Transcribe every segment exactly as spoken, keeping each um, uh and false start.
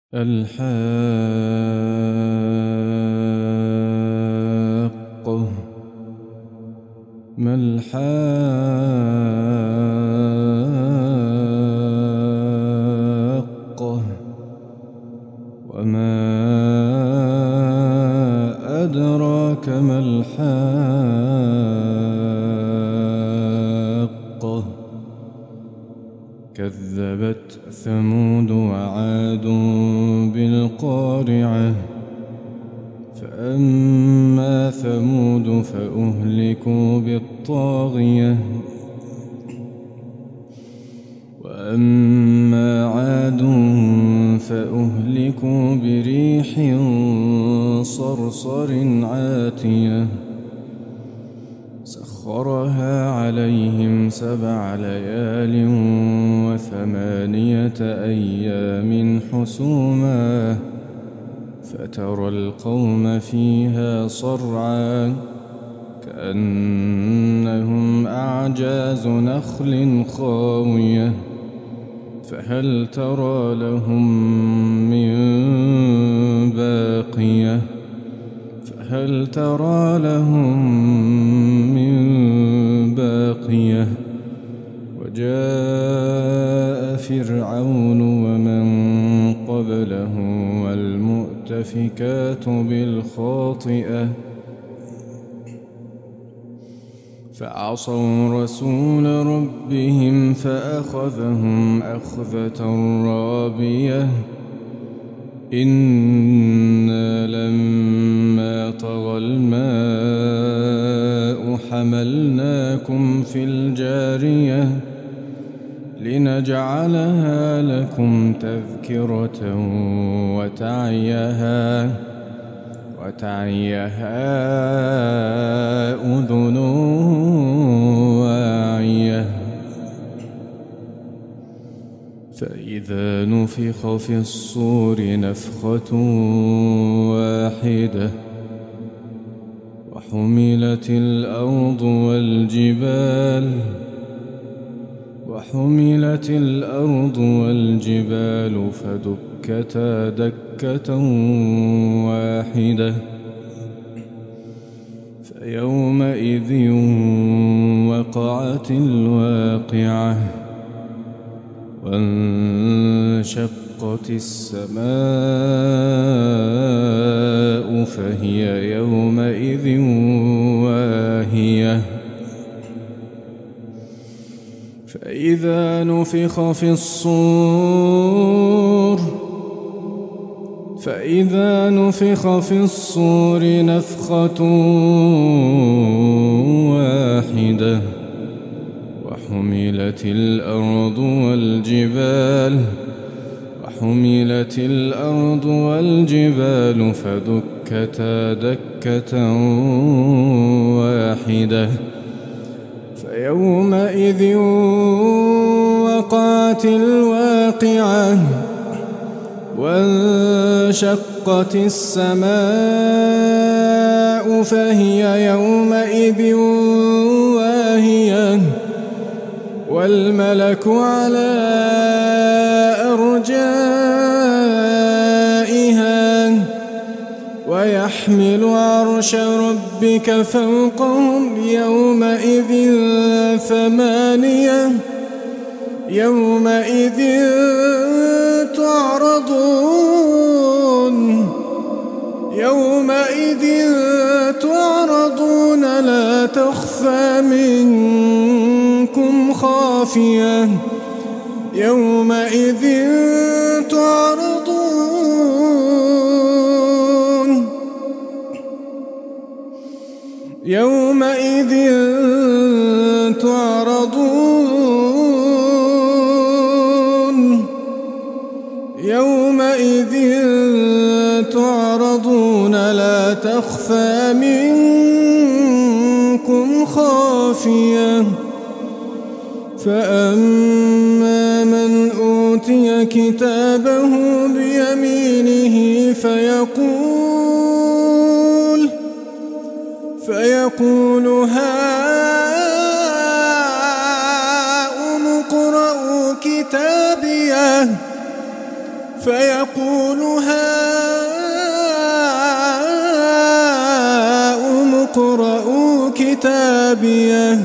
الحاقة. ما الحاقة وما أدراك ما الحاقة. كذبت ثمود وعاد بالقارعة. فأما ثمود فأهلكوا بالطاغية وأما عاد فأهلكوا بريح صرصر عاتية سخرها عليهم سبع ليال وثمانية أيام حسوما فترى القوم فيها صرعا كأنهم أعجاز نخل خاوية فهل ترى لهم من باقية فهل ترى لهم من باقية. وجاء فرعون ومن قبله والمؤتفكات بالخاطئة فعصوا رسول ربهم فأخذهم أخذة رابية. إنا لما طغى الماء حملناكم في الجارية لنجعلها لكم تذكرة وتعيها وتعيها أذن واعية. فإذا نفخ في الصور نفخة واحدة وحملت الأرض والجبال وحملت الأرض والجبال فدكتا دكة واحدة فيومئذ وقعت الواقعة وانشقت السماء فهي يومئذ واهية. فإذا نفخ في الصور فإذا نفخ في الصور نفخة واحدة وحملت الأرض والجبال وحملت الأرض والجبال فدكتا دكة واحدة فيومئذ وقعت الواقعة وانشقت السماء فهي يومئذ واهية والملك على أرجائها ويحمل عرش ربك فوقهم يومئذ ثمانية يومئذ تعرضون يومئذ تعرضون لا تخفى منكم خافية يومئذ تعرضون يومئذ تعرضون يومئذ تعرضون لا تخفى منكم خافية. فأما من أوتي كتابه بيمينه فيقول فيقول هاؤم اقرءوا كتابيه فيقول هاؤم اقرءوا كتابيه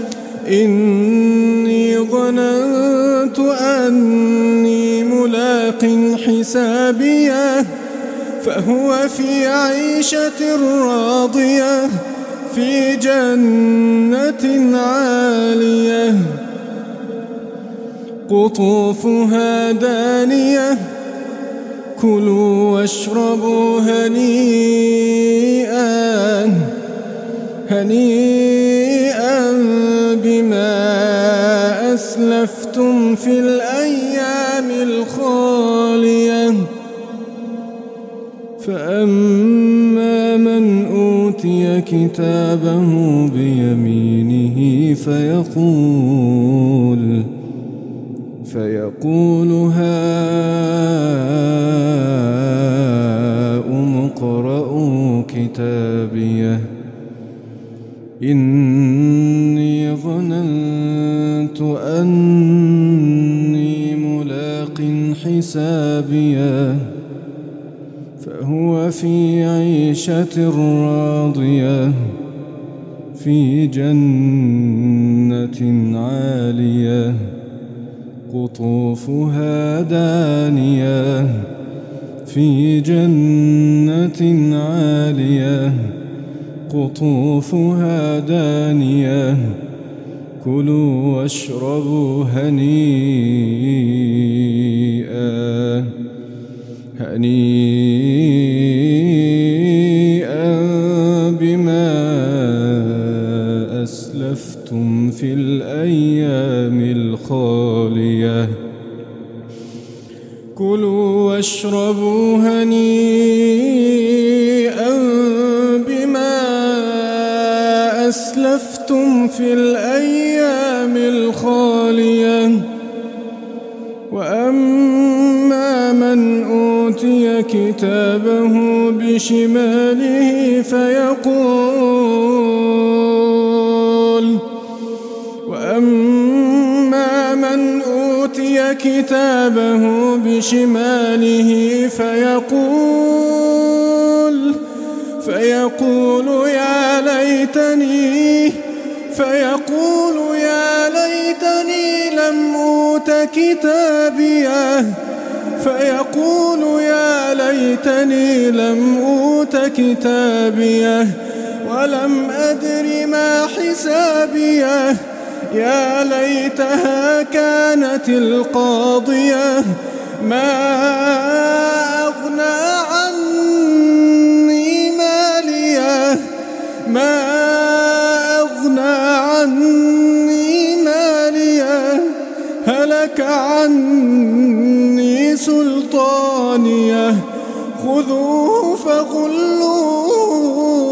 إني ظننت أني ملاق حسابيه فهو في عيشة راضية في جنة عالية قطوفها دانية كلوا واشربوا هنيئا هنيئا بما أسلفتم في الأيام الخالية فأما من أوتي كتابه بيمينه فيقول فيقول هاؤم اقرءوا كتابيه إني ظننت أني ملاق حسابيه فهو في عيشة راضية في جنة عالية قطوفها دانية في جنة عالية قطوفها دانية كلوا واشربوا هنيئا هنيئا بما أسلفتم في الأيام الخالية كلوا واشربوا هنيئا بما أسلفتم في الأيام الخالية وأما من أوتي كتابه بشماله فيقول وأما من أوتي كتابه بشماله فيقول فيقول يا ليتني فيقول يا ليتني لم أوت كتابيه فيقول يا ليتني لم أوت كتابيه ولم أدر ما حسابيه يا ليتها كانت القاضية ما أغنى عني ماليه ما أغنى عني ماليه هلك عني سلطانيه خذوه فغلوه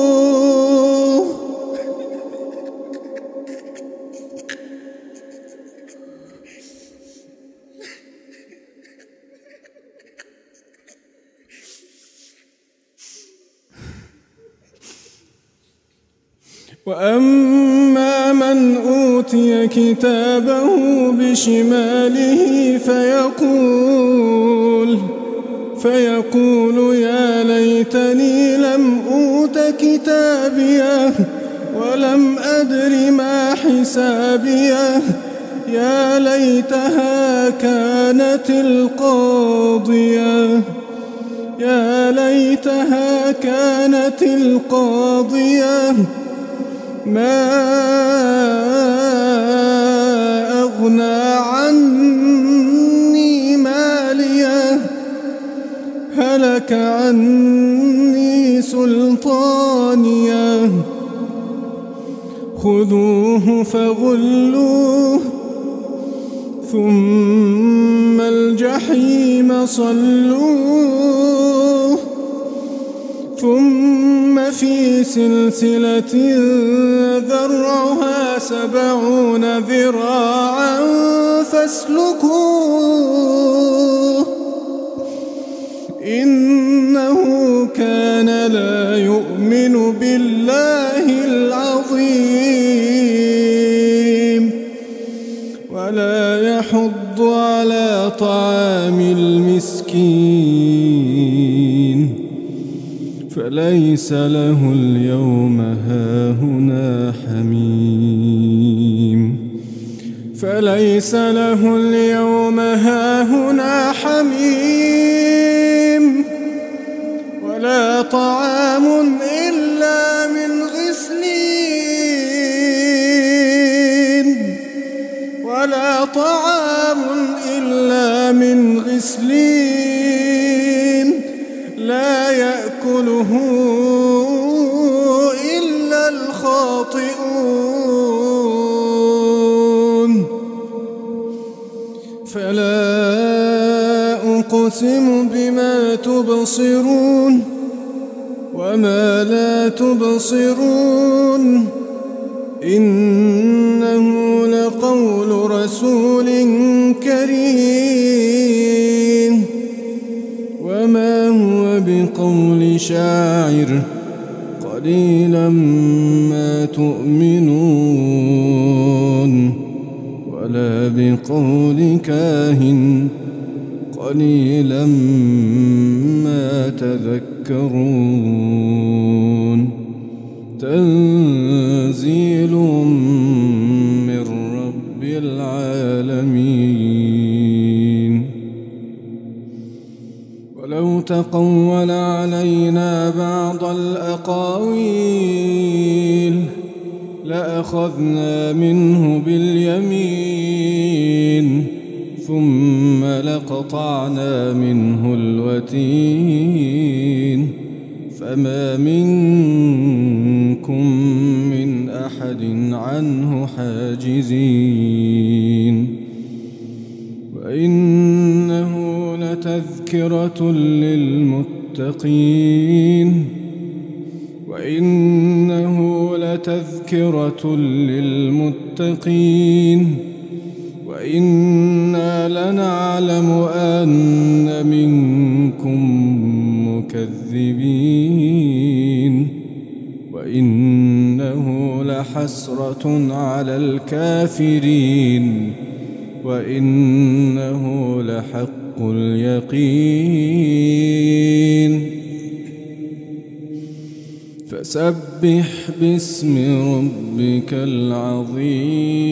وأما من أوتي كتابه بشماله فيقول فيقول يا ليتني لم أوت كتابيه ولم أدر ما حسابيه يا ليتها كانت القاضية يا ليتها كانت القاضية ما أغنى عني ماليه هلك عني سلطانيه خذوه فغلوه ثم الجحيم صلوه ثم في سلسلة ذرعها سبعون ذراعا فاسلكوه إنه كان لا يؤمن بالله العظيم ولا يحض على طعام المسكين فليس له اليوم هاهنا حميم فليس له اليوم هاهنا حميم ولا طعام إلا من غسلين ولا طعام إلا من غسلين لا يأكله إلا الخاطئون فلا أقسم بما تبصرون وما لا تبصرون إنه لقول رسول كريم وما هو بقول شاعر قليلا ما تؤمنون ولا بقول كاهن قليلا ما تذكرون تنزيل من رب العالمين ولو تقول علينا بعض الأقاويل لأخذنا منه باليمين ثم لقطعنا منه الوتين فما منكم من أحد عنه حاجزين وإنه لتذكرة للمتقين وإنه لتذكرة للمتقين وإنا لنعلم أن منكم مكذبين وإنه لحسرة على الكافرين وإنه لحق اليقين فسبح باسم ربك العظيم